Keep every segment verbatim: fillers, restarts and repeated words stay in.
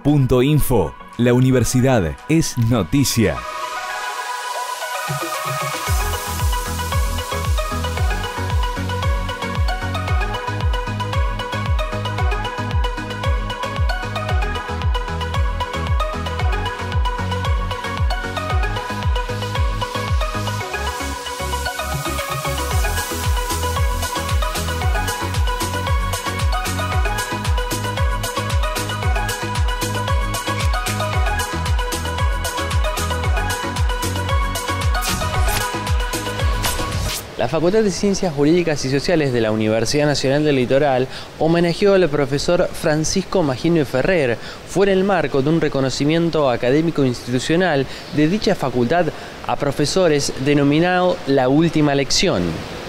punto info. La universidad es noticia. La Facultad de Ciencias Jurídicas y Sociales de la Universidad Nacional del Litoral homenajeó al profesor Francisco Magino Ferrer. Fue en el marco de un reconocimiento académico institucional de dicha facultad a profesores denominado La Última Lección.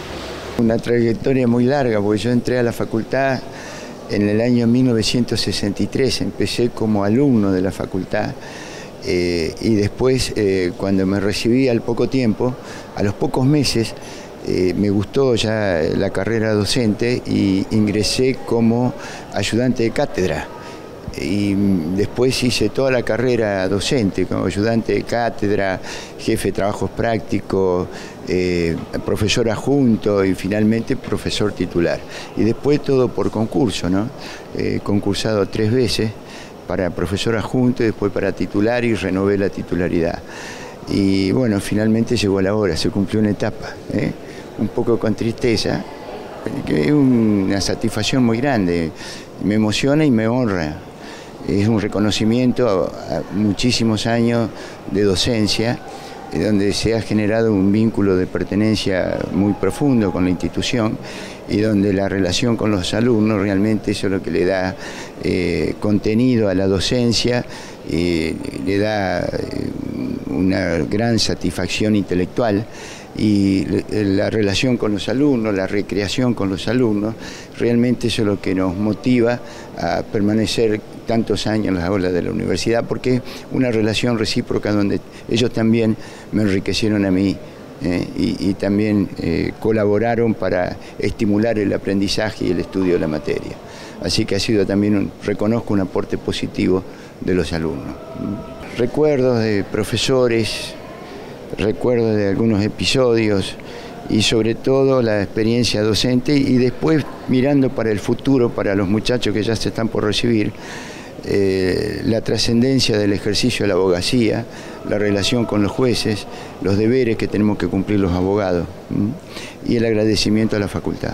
Una trayectoria muy larga, porque yo entré a la facultad en el año mil novecientos sesenta y tres, empecé como alumno de la facultad. Eh, y después, eh, cuando me recibí al poco tiempo, a los pocos meses, eh, me gustó ya la carrera docente y ingresé como ayudante de cátedra. Y después hice toda la carrera docente, como ayudante de cátedra, jefe de trabajos prácticos, eh, profesor adjunto y finalmente profesor titular. Y después todo por concurso, ¿no? Eh, concursado tres veces para profesor adjunto y después para titular y renové la titularidad. Y bueno, finalmente llegó la hora, se cumplió una etapa, ¿eh? Un poco con tristeza, que es una satisfacción muy grande, me emociona y me honra. Es un reconocimiento a muchísimos años de docencia, donde se ha generado un vínculo de pertenencia muy profundo con la institución y donde la relación con los alumnos realmente eso es lo que le da eh, contenido a la docencia, eh, le da eh, una gran satisfacción intelectual. Y la relación con los alumnos, la recreación con los alumnos, realmente eso es lo que nos motiva a permanecer tantos años en las aulas de la universidad, porque es una relación recíproca donde ellos también me enriquecieron a mí eh, y, y también eh, colaboraron para estimular el aprendizaje y el estudio de la materia. Así que ha sido también, un, reconozco un aporte positivo de los alumnos. Recuerdos de profesores, recuerdo de algunos episodios y sobre todo la experiencia docente y después mirando para el futuro, para los muchachos que ya se están por recibir, eh, la trascendencia del ejercicio de la abogacía, la relación con los jueces, los deberes que tenemos que cumplir los abogados ¿m? Y el agradecimiento a la facultad.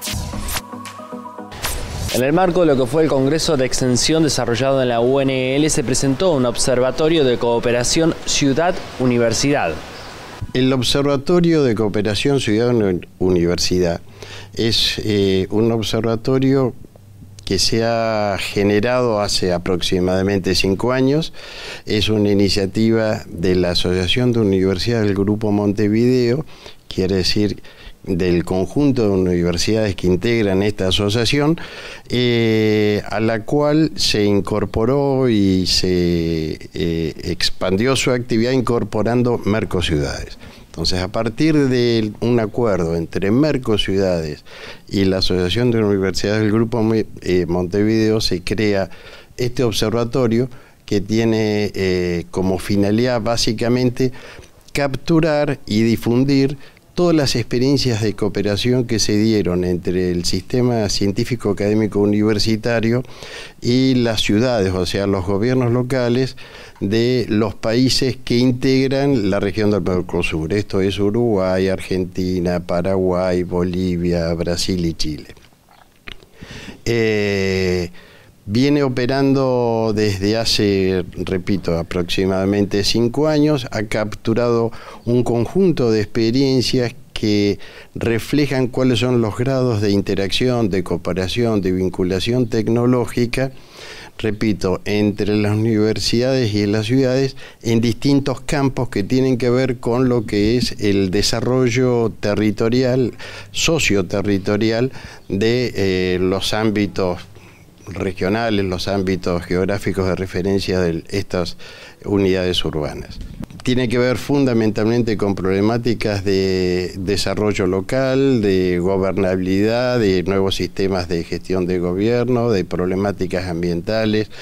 En el marco de lo que fue el Congreso de Extensión desarrollado en la U N L se presentó un observatorio de cooperación Ciudad-Universidad. El Observatorio de Cooperación Ciudad-Universidad es eh, un observatorio que se ha generado hace aproximadamente cinco años. Es una iniciativa de la Asociación de Universidades del Grupo Montevideo, quiere decir del conjunto de universidades que integran esta asociación, eh, a la cual se incorporó y se eh, expandió su actividad incorporando Mercociudades. Entonces, a partir de un acuerdo entre Mercociudades y la Asociación de Universidades del Grupo eh, Montevideo, se crea este observatorio que tiene eh, como finalidad básicamente capturar y difundir todas las experiencias de cooperación que se dieron entre el sistema científico académico universitario y las ciudades, o sea, los gobiernos locales de los países que integran la región del Mercosur. Esto es Uruguay, Argentina, Paraguay, Bolivia, Brasil y Chile. Eh, Viene operando desde hace, repito, aproximadamente cinco años, ha capturado un conjunto de experiencias que reflejan cuáles son los grados de interacción, de cooperación, de vinculación tecnológica, repito, entre las universidades y las ciudades en distintos campos que tienen que ver con lo que es el desarrollo territorial, socioterritorial de eh, los ámbitos regionales, los ámbitos geográficos de referencia de estas unidades urbanas. Tiene que ver fundamentalmente con problemáticas de desarrollo local, de gobernabilidad, de nuevos sistemas de gestión de gobierno, de problemáticas ambientales,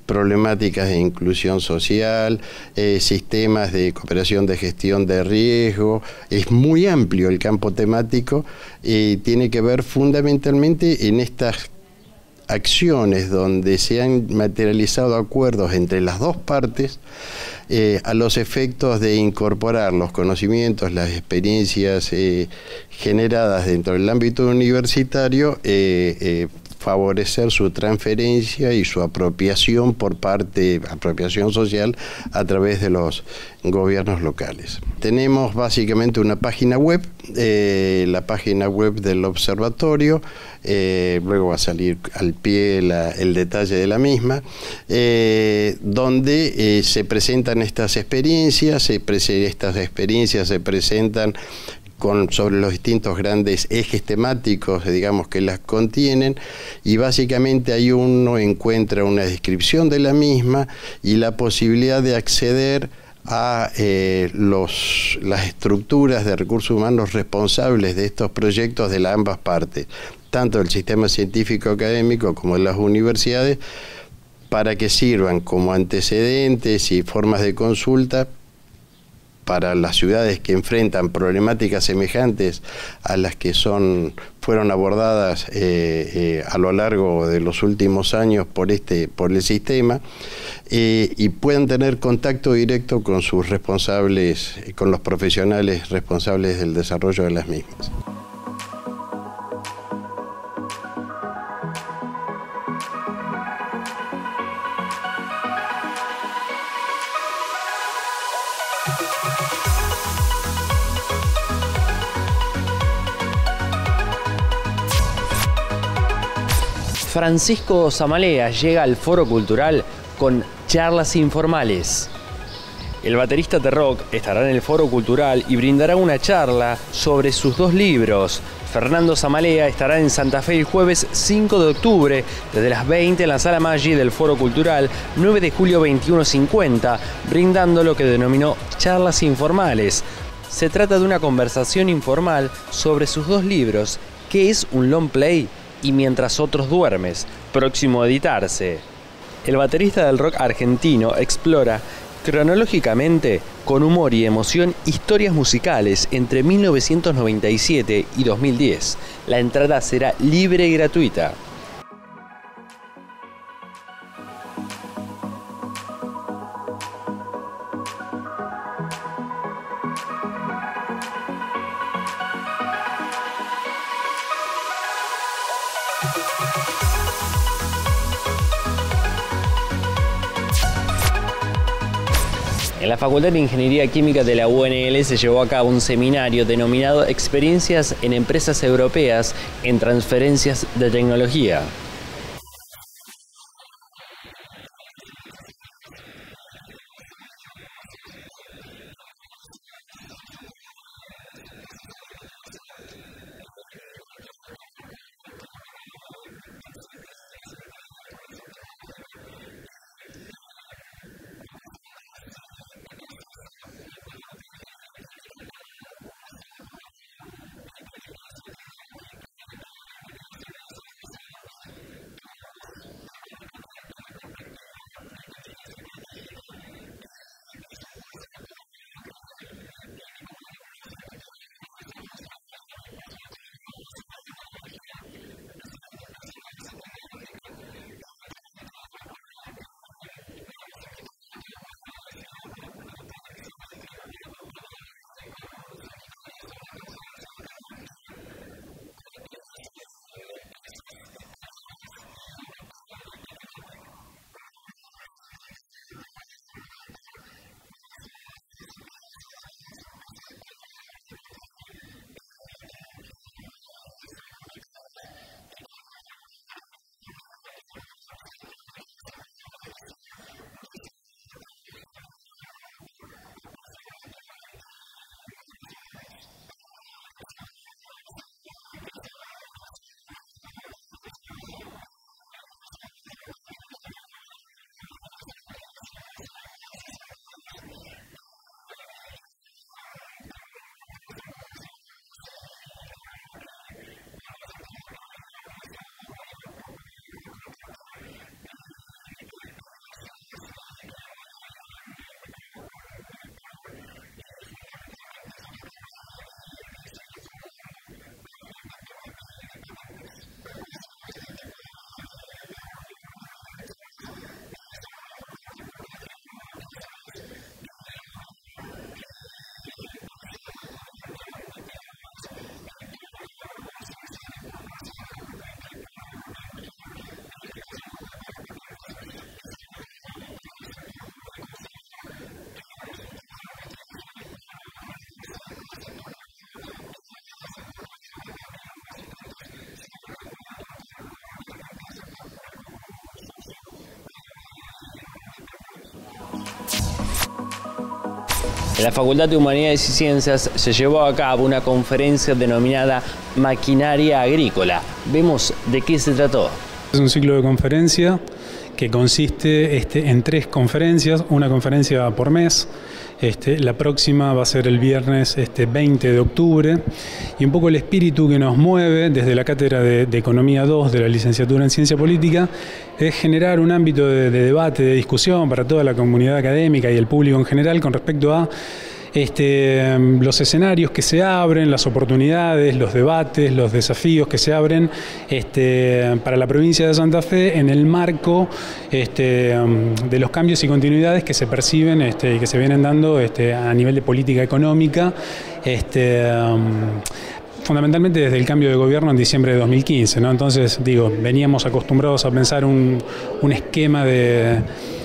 problemáticas de inclusión social, eh, sistemas de cooperación de gestión de riesgo. Es muy amplio el campo temático y tiene que ver fundamentalmente en estas acciones donde se han materializado acuerdos entre las dos partes eh, a los efectos de incorporar los conocimientos, las experiencias eh, generadas dentro del ámbito universitario, eh, eh, favorecer su transferencia y su apropiación por parte, apropiación social a través de los gobiernos locales. Tenemos básicamente una página web, eh, la página web del observatorio, eh, luego va a salir al pie la, el detalle de la misma, eh, donde eh, se presentan estas experiencias, se pre estas experiencias se presentan Con, sobre los distintos grandes ejes temáticos, digamos, que las contienen, y básicamente ahí uno encuentra una descripción de la misma y la posibilidad de acceder a eh, los, las estructuras de recursos humanos responsables de estos proyectos de las ambas partes, tanto del sistema científico académico como de las universidades, para que sirvan como antecedentes y formas de consulta para las ciudades que enfrentan problemáticas semejantes a las que son, fueron abordadas eh, eh, a lo largo de los últimos años por, este, por el sistema, eh, y puedan tener contacto directo con sus responsables, con los profesionales responsables del desarrollo de las mismas. Francisco Zamalea llega al Foro Cultural con charlas informales. El baterista de rock estará en el Foro Cultural y brindará una charla sobre sus dos libros. Fernando Zamalea estará en Santa Fe el jueves cinco de octubre, desde las veinte en la Sala Maggi del Foro Cultural, nueve de julio veintiuno cincuenta, brindando lo que denominó charlas informales. Se trata de una conversación informal sobre sus dos libros, ¿Qué es un long play? Y Mientras otros duermes, próximo a editarse. El baterista del rock argentino explora cronológicamente, con humor y emoción, historias musicales entre mil novecientos noventa y siete y dos mil diez. La entrada será libre y gratuita. En la Facultad de Ingeniería Química de la U N L se llevó a cabo un seminario denominado Experiencias en Empresas Europeas en Transferencias de Tecnología. En la Facultad de Humanidades y Ciencias se llevó a cabo una conferencia denominada Maquinaria Agrícola. Vemos de qué se trató. Es un ciclo de conferencia que consiste este, en tres conferencias, una conferencia por mes. Este, la próxima va a ser el viernes este, veinte de octubre, y un poco el espíritu que nos mueve desde la Cátedra de, de Economía dos de la Licenciatura en Ciencia Política es generar un ámbito de, de debate, de discusión para toda la comunidad académica y el público en general con respecto a Este, los escenarios que se abren, las oportunidades, los debates, los desafíos que se abren este, para la provincia de Santa Fe en el marco este, de los cambios y continuidades que se perciben este, y que se vienen dando este, a nivel de política económica, este, um, fundamentalmente desde el cambio de gobierno en diciembre de dos mil quince, ¿no? Entonces, digo, veníamos acostumbrados a pensar un, un esquema de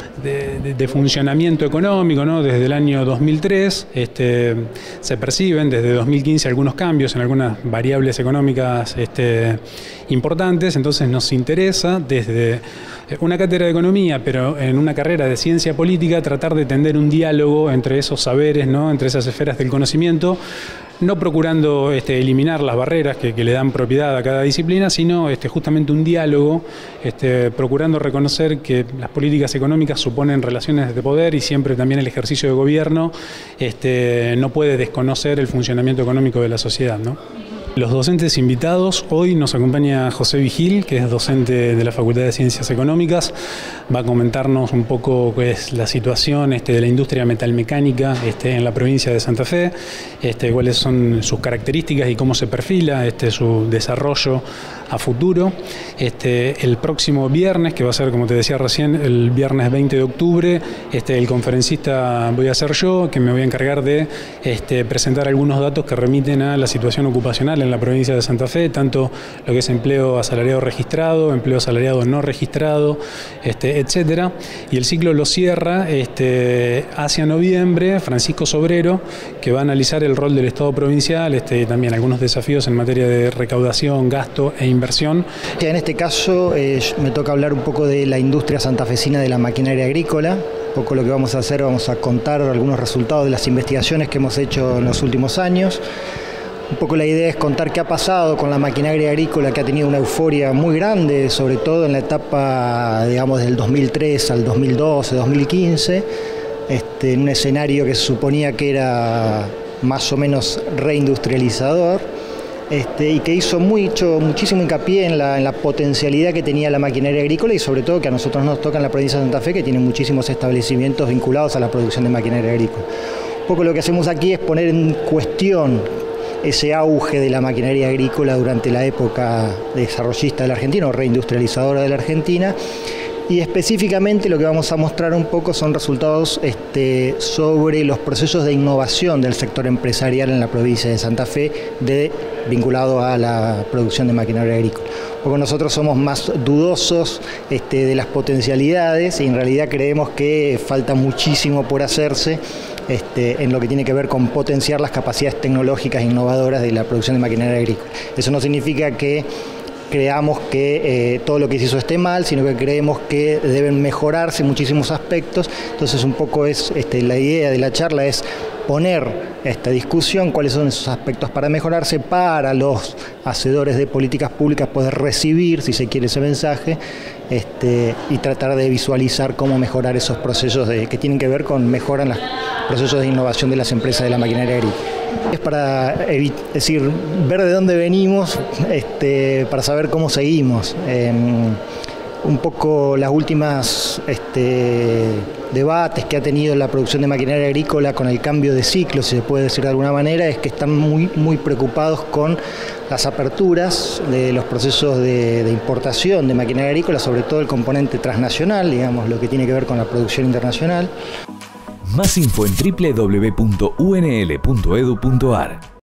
De, de, de funcionamiento económico, ¿no? Desde el año dos mil tres este, se perciben desde dos mil quince algunos cambios en algunas variables económicas este, importantes, entonces nos interesa desde una cátedra de economía, pero en una carrera de ciencia política, tratar de tender un diálogo entre esos saberes, ¿no? Entre esas esferas del conocimiento, no procurando este, eliminar las barreras que, que le dan propiedad a cada disciplina, sino este, justamente un diálogo, este, procurando reconocer que las políticas económicas suponen relaciones de poder y siempre también el ejercicio de gobierno este, no puede desconocer el funcionamiento económico de la sociedad, ¿no? Los docentes invitados, hoy nos acompaña José Vigil, que es docente de la Facultad de Ciencias Económicas, va a comentarnos un poco qué es la situación este, de la industria metalmecánica este, en la provincia de Santa Fe, este, cuáles son sus características y cómo se perfila este, su desarrollo a futuro. Este, el próximo viernes, que va a ser, como te decía recién, el viernes veinte de octubre, este, el conferencista voy a ser yo, que me voy a encargar de este, presentar algunos datos que remiten a la situación ocupacional en la provincia de Santa Fe, tanto lo que es empleo asalariado registrado, empleo asalariado no registrado, este, etcétera. Y el ciclo lo cierra este, hacia noviembre Francisco Sobrero, que va a analizar el rol del Estado provincial, este, también algunos desafíos en materia de recaudación, gasto e inversión. En este caso eh, me toca hablar un poco de la industria santafesina de la maquinaria agrícola. Un poco lo que vamos a hacer, vamos a contar algunos resultados de las investigaciones que hemos hecho en los últimos años. Un poco la idea es contar qué ha pasado con la maquinaria agrícola, que ha tenido una euforia muy grande, sobre todo en la etapa, digamos, del dos mil tres al dos mil doce, dos mil quince, este, en un escenario que se suponía que era más o menos reindustrializador, este, y que hizo mucho, muchísimo hincapié en la, en la potencialidad que tenía la maquinaria agrícola y sobre todo que a nosotros nos toca en la provincia de Santa Fe, que tiene muchísimos establecimientos vinculados a la producción de maquinaria agrícola. Un poco lo que hacemos aquí es poner en cuestión ese auge de la maquinaria agrícola durante la época desarrollista de la Argentina o reindustrializadora de la Argentina, y específicamente lo que vamos a mostrar un poco son resultados este, sobre los procesos de innovación del sector empresarial en la provincia de Santa Fe de, vinculado a la producción de maquinaria agrícola. Porque nosotros somos más dudosos este, de las potencialidades y en realidad creemos que falta muchísimo por hacerse Este, en lo que tiene que ver con potenciar las capacidades tecnológicas e innovadoras de la producción de maquinaria agrícola. Eso no significa que creamos que eh, todo lo que se hizo esté mal, sino que creemos que deben mejorarse muchísimos aspectos. Entonces un poco es este, la idea de la charla es poner esta discusión, cuáles son esos aspectos para mejorarse, para los hacedores de políticas públicas poder recibir, si se quiere, ese mensaje, este, y tratar de visualizar cómo mejorar esos procesos de, que tienen que ver con mejorar los procesos de innovación de las empresas de la maquinaria agrícola. Es para es decir, ver de dónde venimos, este, para saber cómo seguimos. Eh, un poco las últimas este, debates que ha tenido la producción de maquinaria agrícola con el cambio de ciclo, si se puede decir de alguna manera, es que están muy, muy preocupados con las aperturas de los procesos de, de importación de maquinaria agrícola, sobre todo el componente transnacional, digamos, lo que tiene que ver con la producción internacional. Más info en doble u doble u doble u punto u n l punto e d u punto a r.